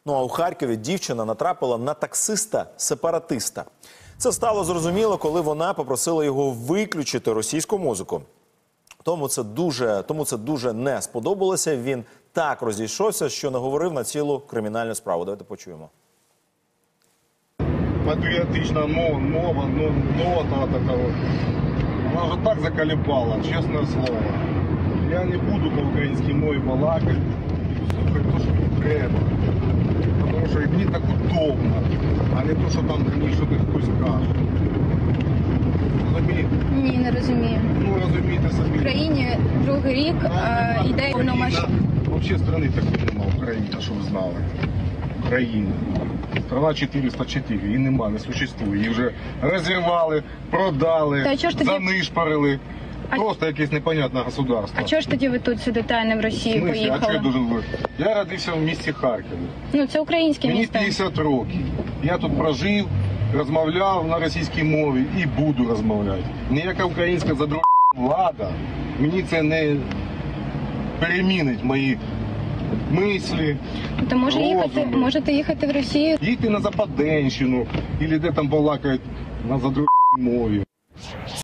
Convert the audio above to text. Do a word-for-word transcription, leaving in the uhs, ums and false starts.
Ну а у Харкові дівчина натрапила на таксиста-сепаратиста. Це стало зрозуміло, коли вона попросила його виключити російську музику. Тому це дуже, тому це дуже не сподобалося. Він так розійшовся, що наговорив на цілу кримінальну справу. Давайте почуємо. Патріотична мова, мова, ну, нота така. Вона вже так заколебала, чесне слово. Я не буду по українській мові балакати, слухати те, що треба. Тому що мені так удобно, а не те, що там мені щось хтось каже. Розумієте? Ні, не розумію. Ну, розумієте самі. В країні другий рік е, йде повномасштабна. Взагалі країни такої немає, Україна, щоб ви знали. Україна. Страна чотириста чотири, її нема, не существує. Її вже розірвали, продали, Та чого ж тоді- занишпарили. А- Просто якесь непонятне государство. А чого ж тоді ви тут сидите, а не в В Росію смислі? А чого я поїхали? должен бути? Я родився в місті Харкові. Ну, це українське Мені місто. п'ятдесят років. Я тут прожив, розмовляв на російській мові і буду розмовляти. Ніяка українська задруга влада мені це не перемінить мої мислі. То може їхати, розуми. можете їхати в Росію? Їдьте на Западенщину, або де там балакають на задругій мові.